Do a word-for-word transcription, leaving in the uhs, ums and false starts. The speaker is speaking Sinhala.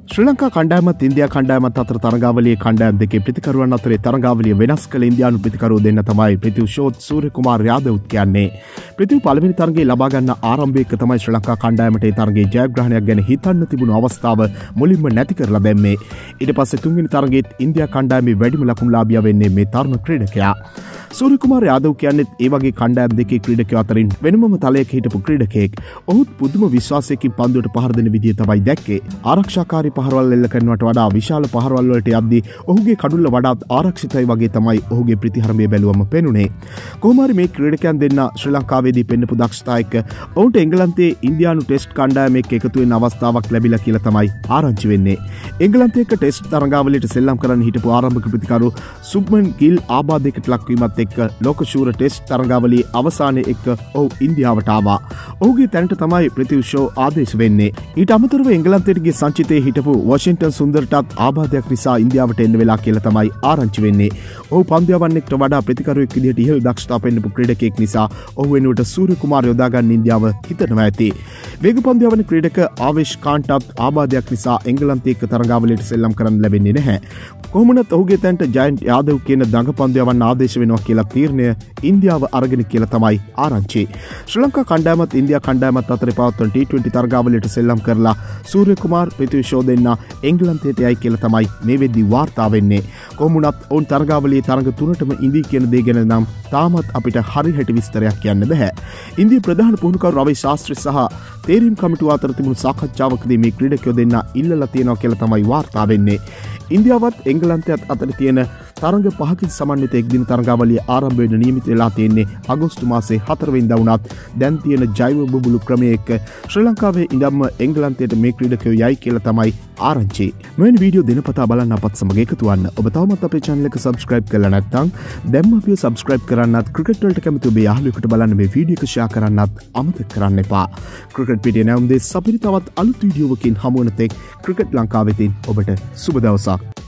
ශ්‍රී ලංකා කණ්ඩායමත් ඉන්දියා කණ්ඩායමත් අතර තරගාවලියේ කණ්ඩායම් දෙකේ ප්‍රතිකරුවන් අතරේ තරගාවලිය වෙනස් කළ ඉන්දියානු ප්‍රතිකරුවෝ දෙන්න තමයි ප්‍රතිව් ෂෝත් සූර්යකුමාර යාදව් කියන්නේ. ප්‍රතිව් පළවෙනි තරගයේ ලබා ගන්න ආරම්භයක තමයි ශ්‍රී ලංකා කණ්ඩායමට ඒ තරගයේ ජයග්‍රහණයක් ගැන හිතන්න තිබුණු අවස්ථාව මුලින්ම නැති කරලා දැම්මේ. ඊට පස්සේ තුන්වෙනි තරගයේත් ඉන්දියා කණ්ඩායමේ වැඩිම ලකුණුලාභියා වෙන්නේ මේ තරුණ ක්‍රීඩකයා. සූර්යකුමාර යාදව් කියන්නේ ඒ වගේ කණ්ඩායම් දෙකේ ක්‍රීඩකයෝ අතරින් වෙනමම තලයක හිටපු ක්‍රීඩකයෙක්. ඔහුත් පුදුම විශ්වාසයකින් පන්දුවට පහර දෙන විදිය තමයි දැක්කේ. ආරක්ෂාකාරී පහරවල් එල්ල කරනවට වඩා විශාල පහරවල් වලට යද්දී ඔහුගේ කඩුල්ල වඩාත් ආරක්ෂිතයි වගේ තමයි ඔහුගේ ප්‍රතිහරමය බැලුවම පෙනුනේ. කොහොම හරි මේ ක්‍රීඩකයන් දෙන්න ශ්‍රී ලංකාවේදී පෙන්නපු දක්ෂතා එක්ක ඔවුන්ට එංගලන්තයේ ඉන්දියානු ටෙස්ට් කණ්ඩායම එක්ක එකතු වෙන්න අවස්ථාවක් ලැබිලා කියලා තමයි ආරංචි වෙන්නේ. එංගලන්තයේ එක්ක ටෙස්ට් තරඟාවලියට සෙල්ලම් කරන්න හිටපු ආරම්භක ප්‍රතිකරු සුබ්මන් ගිල් ආබාධයකට ලක්වීමත් එක්ක ලෝකශූර ටෙස්ට් තරඟාවලියේ අවසානයේ එක්ක ඔහු ඉන්දියාවට ආවා. ඔහුගේ තැනට තමයි ප්‍රතිව් ෂෝ ආදේශ වෙන්නේ. ඊට අමතරව එංගලන්තයට ගිය සංචිතයේ හිටපු වොෂින්ටන් සුන්දරටත් ආබාධයක් නිසා ඉන්දියාවට එන්න වෙලා කියලා තමයි ආරංචි වෙන්නේ. ඔහු පන්දු යවන්නෙක්ට වඩා ප්‍රතිකරුවෙක් විදිහට ඉහළ දක්ෂතා පෙන්නපු ක්‍රීඩකයෙක් නිසා ඔහු වෙනුවට සූර්යකුමාර යොදා ගන්න ඉන්දියාව හිතනවා ඇති. වේග පන්දු යවන ක්‍රීඩක ආවේශ් කාන්ටත් ආබාධයක් නිසා එංගලන්තයේ එක්ක තරඟාවලියට සෙල්ලම් කරන්න ලැබෙන්නේ නැහැ. කොහොමුණත් ඔහුගේ තැනට ජයන්ට් යාදව් කියන දඟ පන්දු යවන්න ආදේශ වෙනවා කියලා තීරණය ඉන්දියාව අරගෙන කියලා තමයි ආරංචි. ශ්‍රී ලංකා කණ්ඩායමත් ඉන්දියා කණ්ඩායමත් අතර පවත්වන ටී ට්වෙන්ටි තරඟාවලියට සෙල්ලම් කරලා සූර්යකුමාර ප්‍රතිව් ෂෝ දෙන්න එංගලන්තයට යයි කියලා තමයි මේ වෙද්දී වාර්තා වෙන්නේ. කොහොමුණත් ඔවුන් තරඟාවලියේ තරඟ තුනටම ඉඳී කියන දේ ගැන නම් තාමත් අපිට හරි හැටි විස්තරයක් කියන්න බෑ. ඉන්දියා ප්‍රධාන පුහුණුකරු රවි ශාස්ත්‍රී සහ තේරීම් කමිටුව අතර තිබුණු සාකච්ඡාවකදී මේ ක්‍රීඩකයෝ දෙන්න ඉල්ලලා තියෙනවා කියලා තමයි වාර්තා වෙන්නේ. ඉන්දියාවත් එංගලන්තයත් අතර තියෙන තරඟ පහකින් සමන්විත එක්දින තරඟාවලිය ආරම්භ වෙන්න නියමිත වෙලා තියෙන්නේ අගෝස්තු මාසයේ හතර වෙනිදා වුණත් දැන් තියෙන ජෛව බුබුලු ක්‍රමයේ එක්ක ශ්‍රී ලංකාවේ ඉඳන්ම එංගලන්තයට මේ ක්‍රීඩකයෝ යයි කියලා තමයි ආරංචි. මෙවැනි වීඩියෝ දිනපතා බලන්න අපත් සමග එකතු වන්න. ඔබ තවමත් අපේ channel එක subscribe කරලා නැත්නම් දැන්ම අපිව subscribe කරන්නත් ක්‍රිකට් වලට කැමති ඔබේ යාළුවෙකුට බලන්න මේ වීඩියෝ එක share කරන්නත් අමතක කරන්න එපා. ක්‍රිකට් පිටියේ නැවුම් දේ සපිරි තවත් අලුත් වීඩියෝවකින් හමු වෙන තෙක් ක්‍රිකට් ලංකාවෙතින් ඔබට සුබ දවසක්.